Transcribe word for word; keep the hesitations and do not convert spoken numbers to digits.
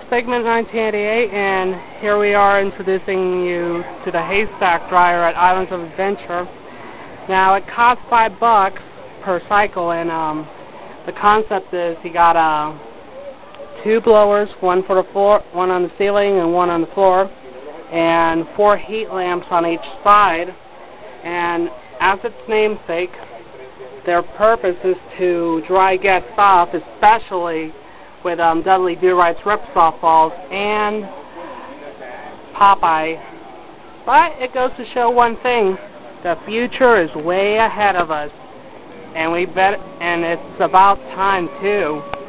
Figment nineteen eighty-eight, and here we are introducing you to the Haystack dryer at Islands of Adventure. Now, it costs five bucks per cycle, and um, the concept is you got uh, two blowers, one for the floor, one on the ceiling, and one on the floor, and four heat lamps on each side. And as its namesake, their purpose is to dry guests off, especially with um, Dudley Do-Right's Rip Softballs and Popeye. But it goes to show one thing: the future is way ahead of us, and we bet, and it's about time too.